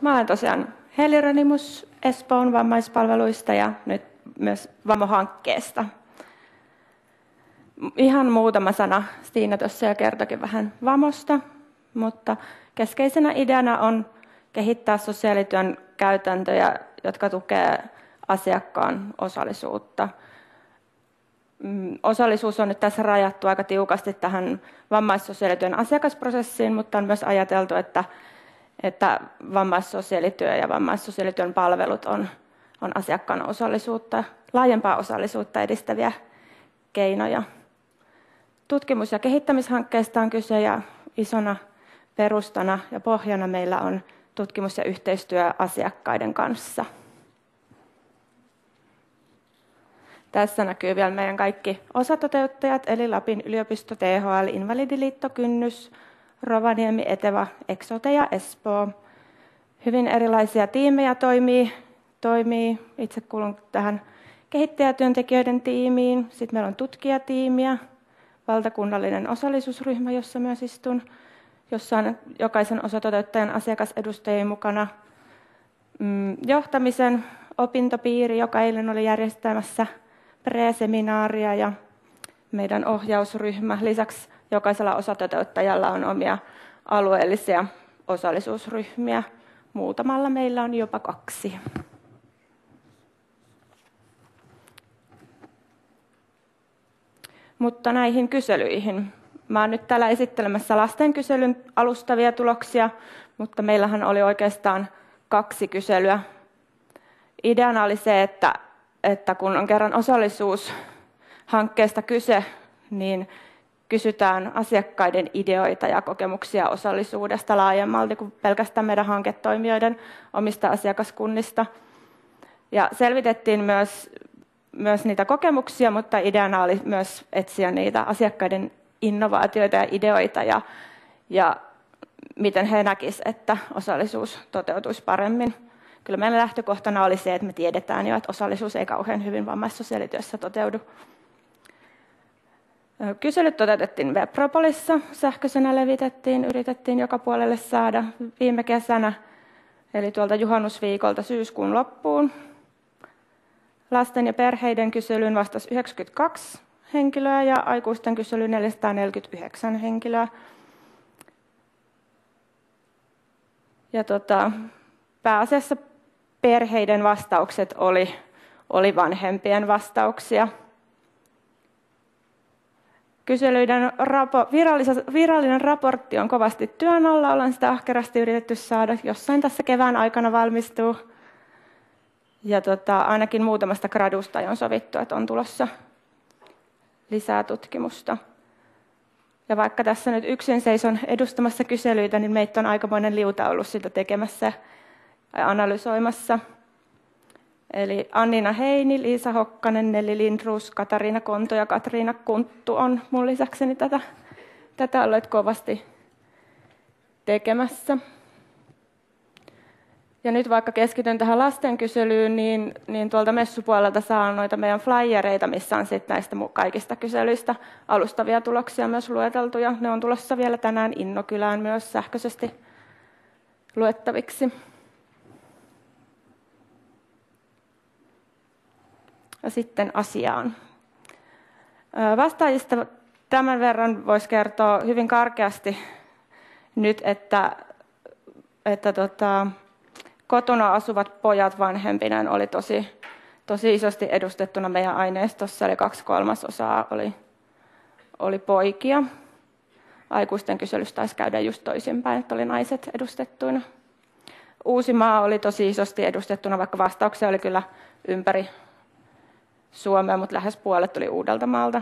Mä olen tosiaan Heli Ronimus Espoon vammaispalveluista ja nyt myös Vammo-hankkeesta. Ihan muutama sana. Stina tuossa jo kertoikin vähän Vamosta, mutta keskeisenä ideana on kehittää sosiaalityön käytäntöjä, jotka tukevat asiakkaan osallisuutta. Osallisuus on nyt tässä rajattu aika tiukasti tähän vammaissosiaalityön asiakasprosessiin, mutta on myös ajateltu, että vammaissosiaalityö ja vammaissosiaalityön palvelut on asiakkaan osallisuutta, laajempaa osallisuutta edistäviä keinoja. Tutkimus- ja kehittämishankkeesta on kyse ja isona perustana ja pohjana meillä on tutkimus ja yhteistyö asiakkaiden kanssa. Tässä näkyy vielä meidän kaikki osatoteuttajat, eli Lapin yliopisto, THL, Invalidiliitto, Kynnys, Rovaniemi, Eteva, Eksote ja Espoo. Hyvin erilaisia tiimejä toimii. Itse kuulun tähän kehittäjätyöntekijöiden tiimiin. Sitten meillä on tutkijatiimiä, valtakunnallinen osallisuusryhmä, jossa myös istun, jossa on jokaisen osatoteuttajan asiakasedustajia mukana. Johtamisen opintopiiri, joka eilen oli järjestämässä pre-seminaaria ja meidän ohjausryhmä. Lisäksi jokaisella osatoteuttajalla on omia alueellisia osallisuusryhmiä. Muutamalla meillä on jopa 2. Mutta näihin kyselyihin. Mä olen nyt täällä esittelemässä lastenkyselyn alustavia tuloksia, mutta meillähän oli oikeastaan 2 kyselyä. Ideana oli se, että kun on kerran osallisuushankkeesta kyse, niin kysytään asiakkaiden ideoita ja kokemuksia osallisuudesta laajemmalti kuin pelkästään meidän hanketoimijoiden omista asiakaskunnista. Ja selvitettiin myös niitä kokemuksia, mutta ideana oli myös etsiä niitä asiakkaiden innovaatioita ja ideoita ja miten he näkisivät, että osallisuus toteutuisi paremmin. Kyllä meidän lähtökohtana oli se, että me tiedetään jo, että osallisuus ei kauhean hyvin vammaissosiaalityössä toteudu. Kyselyt toteutettiin Webpropolissa, sähköisenä levitettiin, yritettiin joka puolelle saada viime kesänä, eli tuolta juhannusviikolta syyskuun loppuun. Lasten ja perheiden kyselyyn vastasi 92 henkilöä ja aikuisten kyselyyn 449 henkilöä. Ja pääasiassa perheiden vastaukset oli vanhempien vastauksia. Kyselyiden virallinen raportti on kovasti työn alla. Ollaan sitä ahkerasti yritetty saada. Jossain tässä kevään aikana valmistuu. Ja ainakin muutamasta gradusta on sovittu, että on tulossa lisää tutkimusta. Ja vaikka tässä nyt yksin seison edustamassa kyselyitä, niin meitä on aikamoinen liuta ollut sitä tekemässä ja analysoimassa. Eli Annina Heini, Liisa Hokkanen, Nelli Lindroos, Katariina Konto ja Katriina Kunttu on mun lisäkseni tätä olleet kovasti tekemässä. Ja nyt vaikka keskityn tähän lastenkyselyyn, niin tuolta messupuolelta saa noita meidän flyereita, missä on sitten näistä kaikista kyselyistä alustavia tuloksia myös lueteltu. Ja ne on tulossa vielä tänään Innokylään myös sähköisesti luettaviksi. Ja sitten asiaan. Vastaajista tämän verran voisi kertoa hyvin karkeasti nyt, että kotona asuvat pojat vanhempineen oli tosi isosti edustettuna meidän aineistossa, eli 2/3 oli poikia. Aikuisten kyselystä taisi käydä just toisinpäin, että oli naiset edustettuina. Uusimaa oli tosi isosti edustettuna, vaikka vastauksia oli kyllä ympäri Suomea, mutta lähes puolet tuli Uudeltamaalta.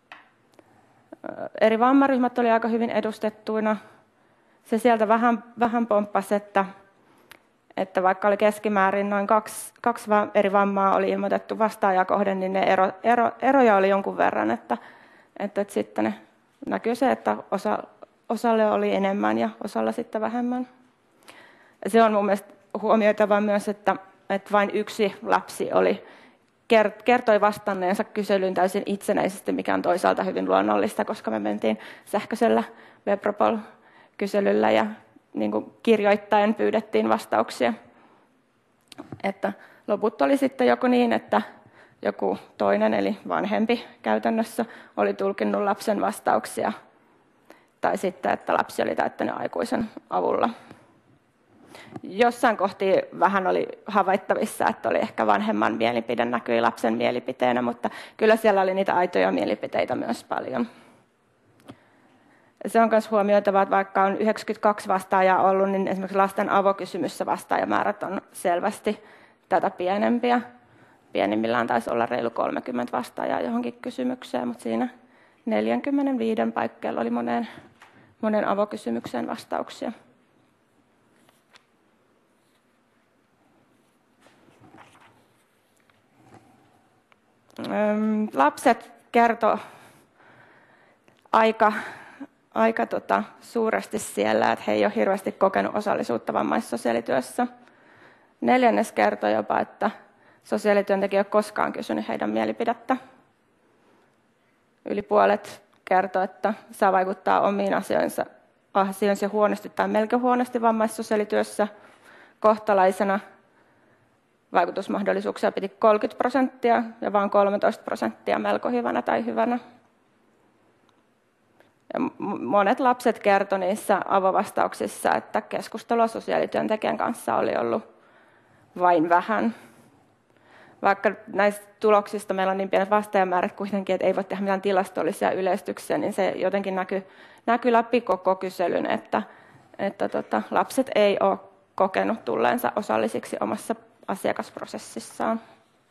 Eri vammaryhmät oli aika hyvin edustettuina. Se sieltä vähän pomppasi, että vaikka oli keskimäärin noin 2 eri vammaa oli ilmoitettu vastaajaa kohden, niin ne eroja oli jonkun verran. Että sitten ne näkyy se, että osalle oli enemmän ja osalla sitten vähemmän. Ja se on mun mielestä huomioitava myös, että vain 1 lapsi kertoi vastanneensa kyselyyn täysin itsenäisesti, mikä on toisaalta hyvin luonnollista, koska me mentiin sähköisellä Webpropol-kyselyllä ja niin kuin kirjoittaen pyydettiin vastauksia. Että loput oli sitten joko niin, että joku toinen, eli vanhempi käytännössä, oli tulkinnut lapsen vastauksia, tai sitten, että lapsi oli täyttänyt aikuisen avulla. Jossain kohti vähän oli havaittavissa, että oli ehkä vanhemman mielipide näkyi lapsen mielipiteenä, mutta kyllä siellä oli niitä aitoja mielipiteitä myös paljon. Se on myös huomioitava, että vaikka on 92 vastaajaa ollut, niin esimerkiksi lasten avokysymyssä vastaajamäärät on selvästi tätä pienempiä. Pienimmillään taisi olla reilu 30 vastaajaa johonkin kysymykseen, mutta siinä 45 paikkeilla oli monen avokysymykseen vastauksia. Lapset kertoi aika suuresti siellä, että he ei ole hirveästi kokenut osallisuutta vammaissosiaalityössä. 4. kertoi jopa, että sosiaalityöntekijä ei ole koskaan kysynyt heidän mielipidettä. Yli puolet kertoi, että saa vaikuttaa omiin asioihinsa huonosti tai melkein huonosti vammaissosiaalityössä. Kohtalaisena vaikutusmahdollisuuksia piti 30% ja vain 13% melko hyvänä tai hyvänä. Ja monet lapset kertoi niissä avovastauksissa, että keskustelua sosiaalityöntekijän kanssa oli ollut vain vähän. Vaikka näistä tuloksista meillä on niin pienet vastaajamäärät kuitenkin, että ei voi tehdä mitään tilastollisia yleistyksiä, niin se jotenkin näkyy läpi koko kyselyn, että lapset ei ole kokenut tulleensa osallisiksi omassa asiakasprosessissaan.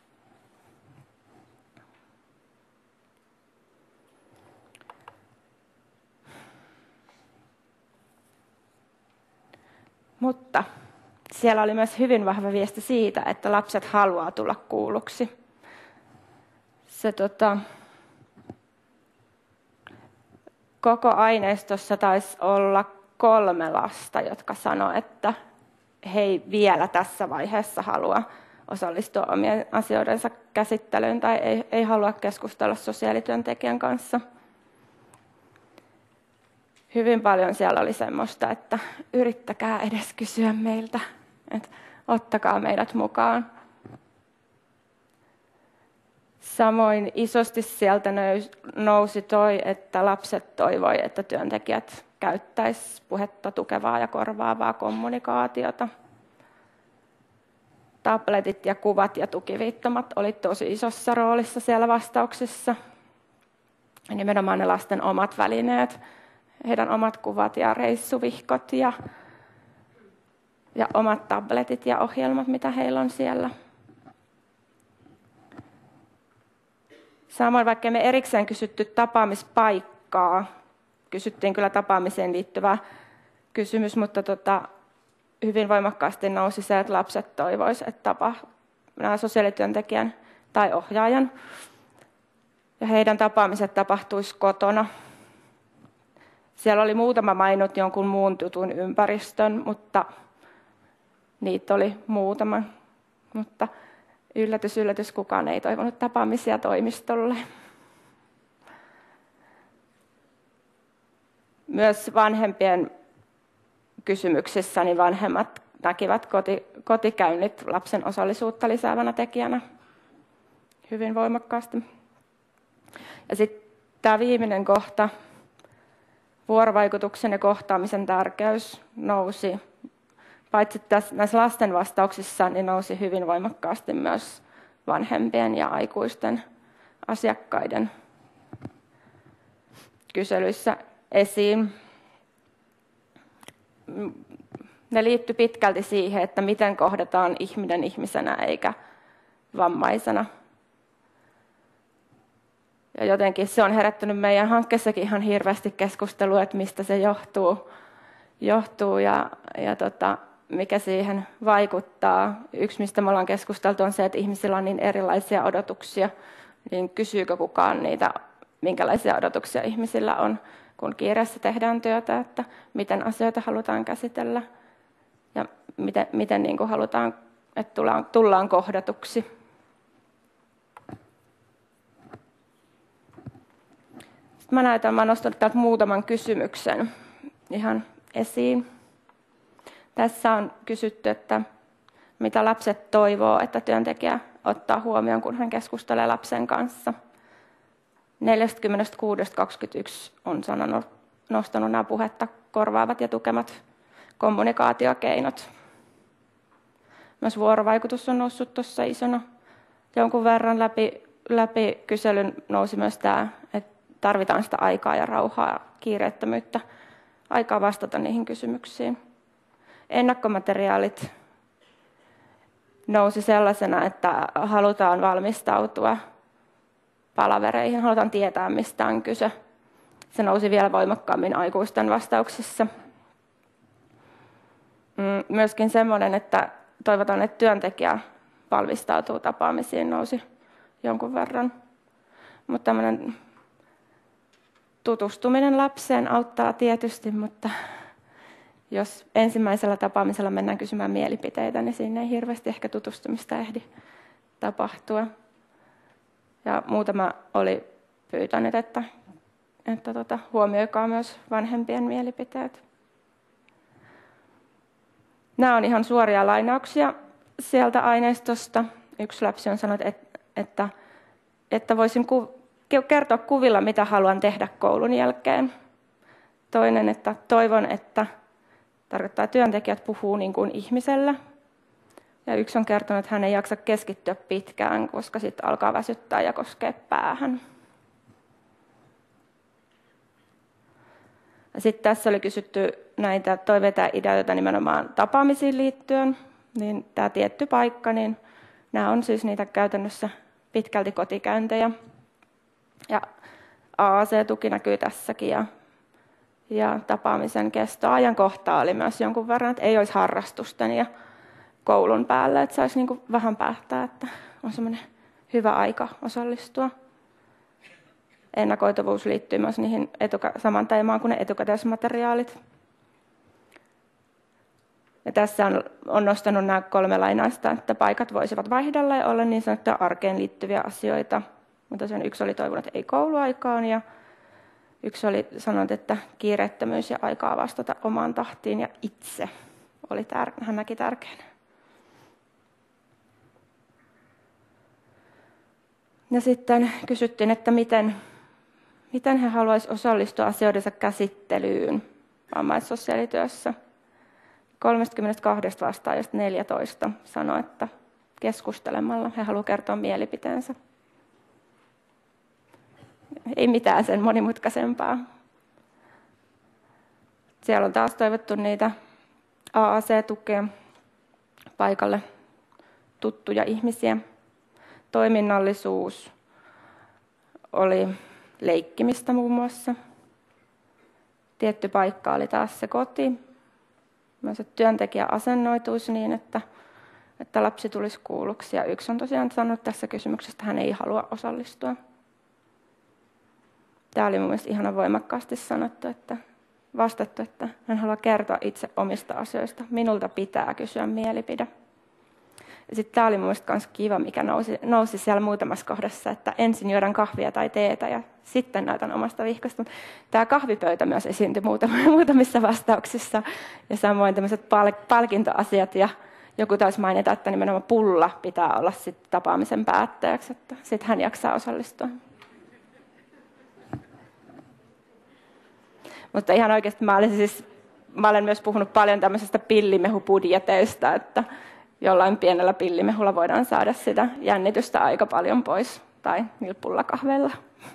Mutta siellä oli myös hyvin vahva viesti siitä, että lapset haluaa tulla kuulluksi. Koko aineistossa taisi olla 3 lasta, jotka sanoivat, että he ei vielä tässä vaiheessa halua osallistua omien asioidensa käsittelyyn tai ei halua keskustella sosiaalityöntekijän kanssa. Hyvin paljon siellä oli semmoista, että yrittäkää edes kysyä meiltä, että ottakaa meidät mukaan. Samoin isosti sieltä nousi että lapset toivoi, että työntekijät käyttäisivät puhetta tukevaa ja korvaavaa kommunikaatiota. Tabletit ja kuvat ja tukiviittomat oli tosi isossa roolissa siellä vastauksissa. Nimenomaan ne lasten omat välineet, heidän omat kuvat ja reissuvihkot ja omat tabletit ja ohjelmat, mitä heillä on siellä. Samoin vaikka me erikseen kysytty tapaamispaikkaa, kysyttiin kyllä tapaamiseen liittyvä kysymys, mutta hyvin voimakkaasti nousi se, että lapset toivoisivat, että sosiaalityöntekijän tai ohjaajan ja heidän tapaamiset tapahtuisi kotona. Siellä oli muutama mainut jonkun muun tutun ympäristön, mutta niitä oli muutama. Mutta yllätys, yllätys, kukaan ei toivonut tapaamisia toimistolle. Myös vanhempien kysymyksissä niin vanhemmat näkivät kotikäynnit lapsen osallisuutta lisäävänä tekijänä hyvin voimakkaasti. Ja sitten tämä viimeinen kohta, vuorovaikutuksen ja kohtaamisen tärkeys nousi, paitsi näissä lasten vastauksissa, niin nousi hyvin voimakkaasti myös vanhempien ja aikuisten asiakkaiden kyselyissä esiin. Ne liittyi pitkälti siihen, että miten kohdataan ihminen ihmisenä eikä vammaisena. Ja jotenkin se on herättänyt meidän hankkeessakin ihan hirveästi keskustelua, että mistä se johtuu ja mikä siihen vaikuttaa. Yksi, mistä me ollaan keskusteltu, on se, että ihmisillä on niin erilaisia odotuksia. Niin kysyykö kukaan niitä, minkälaisia odotuksia ihmisillä on, kun kiireessä tehdään työtä, että miten asioita halutaan käsitellä ja miten niin kuin halutaan, että tullaan kohdatuksi. Mä nostan täältä muutaman kysymyksen ihan esiin. Tässä on kysytty, että mitä lapset toivoo, että työntekijä ottaa huomioon, kun hän keskustelee lapsen kanssa. 46-21 on nostanut nämä puhetta korvaavat ja tukemat kommunikaatiokeinot. Myös vuorovaikutus on noussut tuossa isona. Jonkun verran läpi kyselyn nousi myös tämä, että tarvitaan sitä aikaa ja rauhaa, kiireettömyyttä, aikaa vastata niihin kysymyksiin. Ennakkomateriaalit nousi sellaisena, että halutaan valmistautua palavereihin, halutaan tietää, mistä on kyse. Se nousi vielä voimakkaammin aikuisten vastauksissa. Myöskin semmoinen, että toivotaan, että työntekijä valmistautuu tapaamisiin, nousi jonkun verran. Mutta tämmöinen tutustuminen lapseen auttaa tietysti, mutta jos ensimmäisellä tapaamisella mennään kysymään mielipiteitä, niin siinä ei hirveästi ehkä tutustumista ehdi tapahtua. Ja muutama oli pyytänyt, että huomioikaa myös vanhempien mielipiteet. Nämä on ihan suoria lainauksia sieltä aineistosta. Yksi lapsi on sanonut, että voisin kertoa kuvilla, mitä haluan tehdä koulun jälkeen. Toinen, että toivon, että tarkoittaa työntekijät puhuu niin kuin ihmisellä. Ja yksi on kertonut, että hän ei jaksa keskittyä pitkään, koska sitten alkaa väsyttää ja koskee päähän. Sitten tässä oli kysytty näitä toiveita ja ideoita nimenomaan tapaamisiin liittyen. Niin tämä tietty paikka, niin nämä on siis niitä käytännössä pitkälti kotikäyntejä. Ja AAC-tuki näkyy tässäkin ja tapaamisen kesto. Ajankohtaa oli myös jonkun verran, että ei olisi harrastusten ja koulun päälle, että saisi niin vähän päättää, että on semmoinen hyvä aika osallistua. Ennakoitavuus liittyy myös niihin saman teemaan kuin ne etukäteismateriaalit. Ja tässä on nostanut nämä 3 lainaista, että paikat voisivat vaihdella ja olla niin sanottuja arkeen liittyviä asioita. Mutta tosiaan yksi oli toivonut, että ei kouluaikaan ja yksi oli sanonut, että kiireettömyys ja aikaa vastata omaan tahtiin ja itse oli hän näki tärkeänä. Ja sitten kysyttiin, että miten he haluaisivat osallistua asioidensa käsittelyyn vammaissosiaalityössä. 32 vastaajasta 14 sanoi, että keskustelemalla he haluavat kertoa mielipiteensä. Ei mitään sen monimutkaisempaa. Siellä on taas toivottu niitä AAC-tukea paikalle tuttuja ihmisiä. Toiminnallisuus oli leikkimistä muun muassa. Tietty paikka oli taas se koti. Myös että työntekijä asennoituisi niin, että lapsi tulisi kuulluksi. Ja yksi on tosiaan sanonut tässä kysymyksessä, että hän ei halua osallistua. Tämä oli mun mielestä ihana voimakkaasti sanottu, vastattu, että hän haluaa kertoa itse omista asioista. Minulta pitää kysyä mielipide. Ja sitten tämä oli mun mielestä myös kiva, mikä nousi siellä muutamassa kohdassa, että ensin juodaan kahvia tai teetä ja sitten näytän omasta vihkosta. Tämä kahvipöytä myös esiintyi muutamissa vastauksissa ja samoin tämmöiset palkintoasiat ja joku taisi mainita, että nimenomaan pulla pitää olla sitten tapaamisen päätteeksi, että sitten hän jaksaa osallistua. Mutta ihan oikeasti mä olen myös puhunut paljon tämmöisestä pillimehubudjeteista, että jollain pienellä pillimehulla voidaan saada sitä jännitystä aika paljon pois, tai niillä pullakahveilla.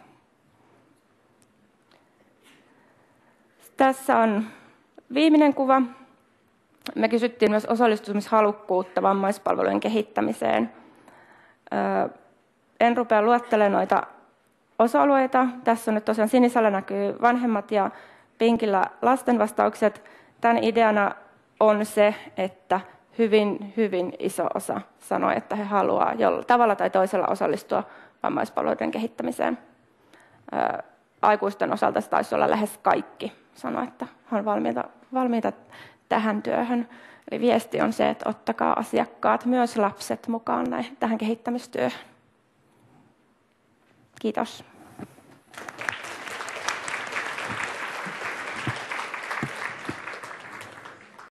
Tässä on viimeinen kuva. Me kysyttiin myös osallistumishalukkuutta vammaispalvelujen kehittämiseen. En rupea luettelemaan noita osa-alueita. Tässä on nyt tosiaan sinisellä näkyy vanhemmat ja pinkillä lasten vastaukset. Tämän ideana on se, että hyvin iso osa sanoi, että he haluaa jollain tavalla tai toisella osallistua vammaispalveluiden kehittämiseen. Aikuisten osalta se taisi olla lähes kaikki sanoi, että he ovat valmiita tähän työhön. Eli viesti on se, että ottakaa asiakkaat, myös lapset mukaan tähän kehittämistyöhön. Kiitos.